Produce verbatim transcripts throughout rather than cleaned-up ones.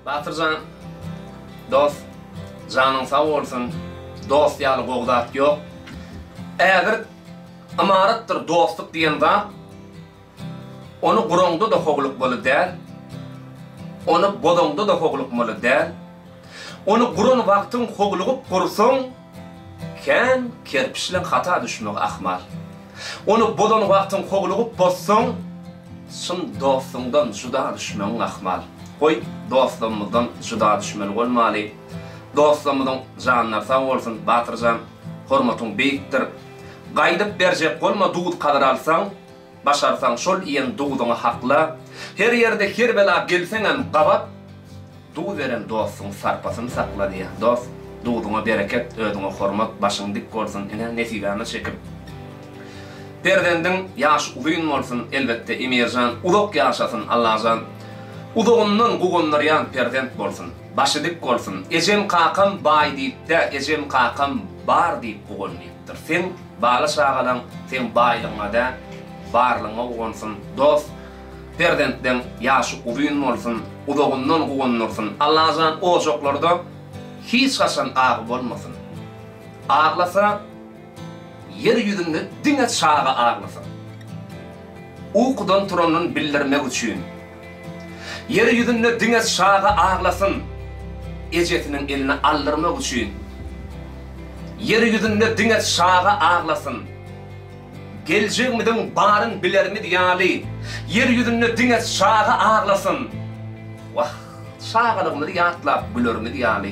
Batırcan, dost, canın sağ olsun, dost yalı qoğdat yok. Eğer amarattır dostluk diyende, onu qurongda da hoğluk bolu değil, onu bodongda da hoğluk bolu değil, onu qurun vaxtın hoğluğup qursun, ken kerpişlen hata düşmek ahmal. Onu bodon vaxtın hoğluğup bozsun, şın dostundan juda düşmek ahmal. Koy dostumuzdan juda düşmek olmalı. Dostumuzun canlar sağ olsun, Batırcan, hormatun beyiktir. Qaydıp berjek olma duğut kadar alsan, başarsan şol iyen duğuduna haqla. Her yerde her bela gelsenem qabat, duğ veren dostun sarpasını sakla diye. Dost, duğuduna bereket, ödüne hormat, başın dik olsun, ine nesigana çekip. Perdendin yaş uzun olsun elbette emirjan, uzak yaşasın Allah'can. Uduğundan guğunlaryan perdent bolsun, başı dik olsun. Ecem kakam bay deyip de, ecem kakam bar deyip guğunlayıptır. Sen bağlı şağalan, sen baylığına da barlığına guğunsun. Dost, perdentten yaşı uzun olsun, uduğundan guğunursun. Allah'can o çoklarda hiç kaçan ağıb olmasın. Ağlasa, yeryüzünde dine çağa ağlasın. Uykudan turanın bildirmek için. Yeryüzünde dine çağa ağlasın. Ecetinin eline aldırmak için. Yeryüzünde dine çağa ağlasın. Geleceğimden barın biler mi diyali. Yeryüzünde dine çağa ağlasın. Vah, çağalığını yatlap bilir mi diyali.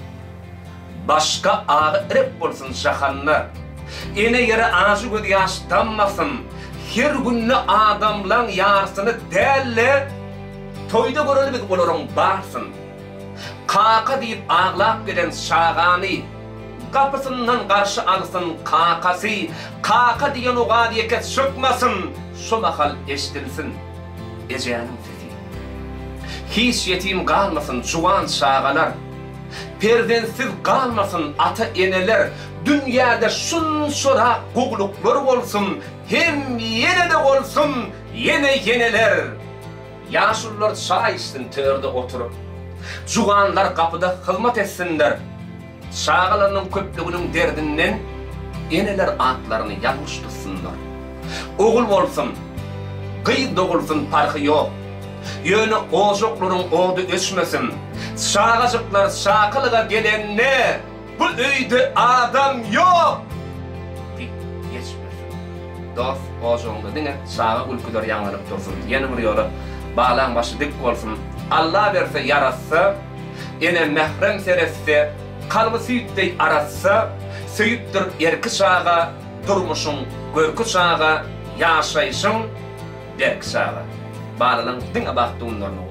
Başka ağı erep bolsun şahanna. Ene yere ağzı göz yaş dammasın. Her günlü adamlan yarsını delle toyda görülmek olurun barsın. Kaka deyip ağlap gelen şağani, kapısından karşı alsın kakası. Kaka diyen o gadiyeket sökmasın, şu mahal eştilsin Ece'nin sesi. Hiç yetim kalmasın çuvan şağalar, perdensiz kalmasın ata eneler. Dünyada şun şura kugluklar olsun, hem yine de olsun yine yeneler. Yaşlılar çay içsin törde oturup, juganlar kapıda hizmet etsinler. Şağalarının köplüğünün derdinden eneler atlarını yanlış tutsunlar. Oğul olsun, kıyı doğulsun farkı yok. Yönü oğuzlukların oğdu öçmesin. Şağacıklar şakılığa gelenler, bu öyde adam yok. Dik geçmesin. Dost oğuzluğunda dine şağa ülküler yanlanıp dursun. Yeni bir yolu bağlan başı dik olsun. Allah verse yaratsa, ene mehrem seretse, kalbı süyüttey aratsa, süyüttür erki şağa, durmuşun görkü şağa, yaşayışın derki şağa. Bağlanan dine baktığınlarını